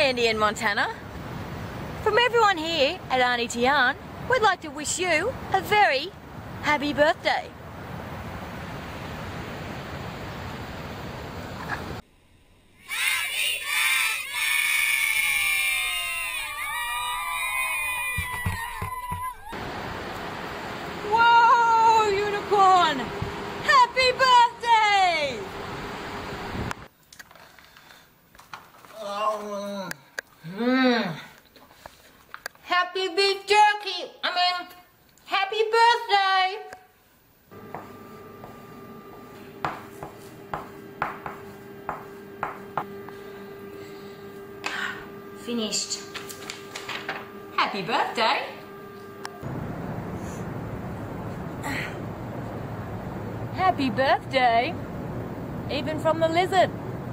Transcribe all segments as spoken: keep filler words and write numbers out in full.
Andie in Montana. From everyone here at Andie to Yarn, we'd like to wish you a very happy birthday. Whoa, unicorn! Happy birthday! Oh, mm. Happy beef jerky! I mean, happy birthday! Finished. Happy birthday! Happy birthday, even from the lizard.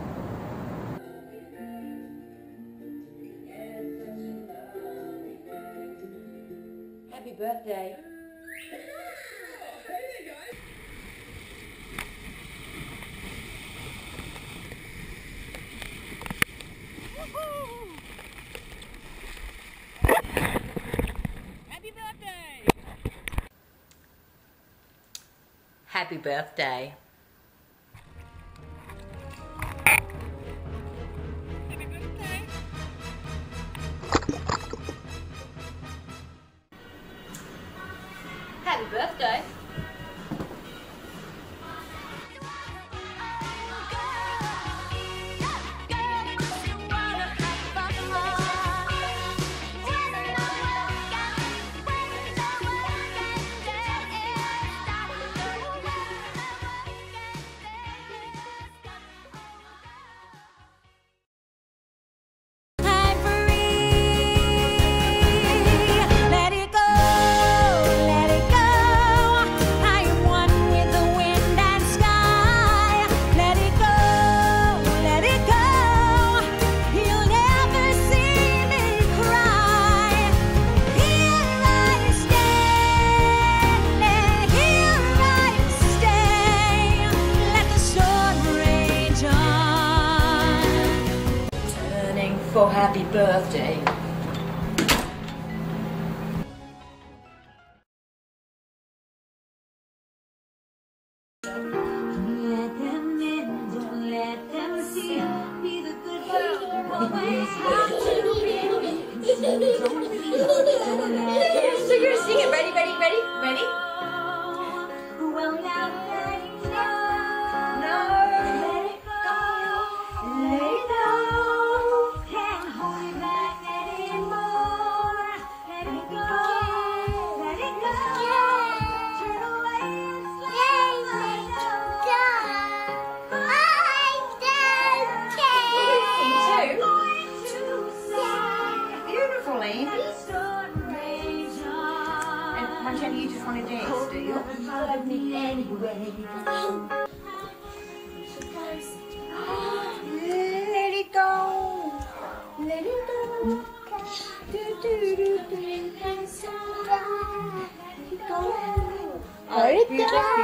Happy birthday. Happy birthday. Happy birthday. Happy birthday. For happy birthday. Let them in, don't let them see. Be the good girl, always have to be. Don't be, don't let them. So you're singing. Ready, ready, ready, ready? Well, now let it go. No. Let it go. Let it go. And Montana, you just want to dance, do you? Love me anyway. Let it go. Let it go. Do do do do. Let it go. Let it go.